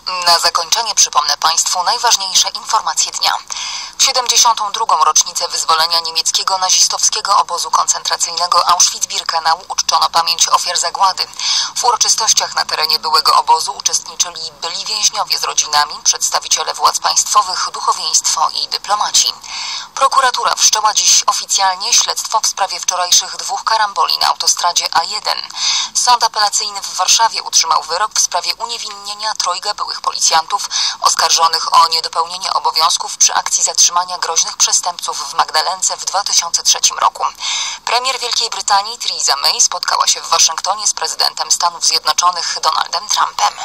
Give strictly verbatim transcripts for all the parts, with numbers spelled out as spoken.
Na zakończenie przypomnę Państwu najważniejsze informacje dnia. W siedemdziesiątą drugą rocznicę wyzwolenia niemieckiego nazistowskiego obozu koncentracyjnego Auschwitz-Birkenau uczczono pamięć ofiar zagłady. W uroczystościach na terenie byłego obozu uczestniczyli byli więźniowie z rodzinami, przedstawiciele władz państwowych, duchowieństwo i dyplomaci. Prokuratura wszczęła dziś oficjalnie śledztwo w sprawie wczorajszych dwóch karamboli na autostradzie A jeden. Sąd apelacyjny w Warszawie utrzymał wyrok w sprawie uniewinnienia trojga byłych policjantów oskarżonych o niedopełnienie obowiązków przy akcji zatrzymania groźnych przestępców w Magdalence w dwa tysiące trzecim roku. Premier Wielkiej Brytanii Theresa May spotkała się w Waszyngtonie z prezydentem Stanów Zjednoczonych Donaldem Trumpem.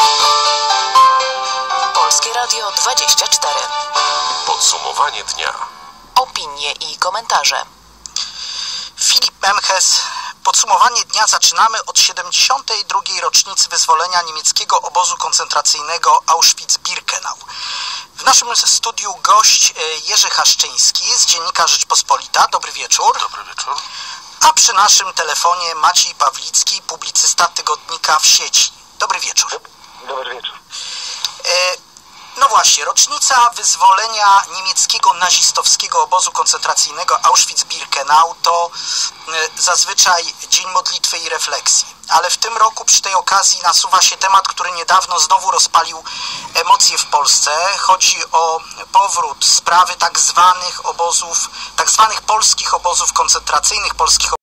Polskie Radio dwadzieścia cztery. Podsumowanie dnia. Opinie i komentarze. Filip Memches. Podsumowanie dnia zaczynamy od siedemdziesiątej drugiej rocznicy wyzwolenia niemieckiego obozu koncentracyjnego Auschwitz-Birkenau. W naszym studiu gość Jerzy Haszczyński z Dziennika Rzeczpospolita. Dobry wieczór. Dobry wieczór. A przy naszym telefonie Maciej Pawlicki, publicysta tygodnika W sieci. Dobry wieczór. Dobry wieczór. E No właśnie, rocznica wyzwolenia niemieckiego nazistowskiego obozu koncentracyjnego Auschwitz-Birkenau to zazwyczaj dzień modlitwy i refleksji. Ale w tym roku przy tej okazji nasuwa się temat, który niedawno znowu rozpalił emocje w Polsce. Chodzi o powrót sprawy tak zwanych obozów, tak zwanych polskich obozów koncentracyjnych, polskich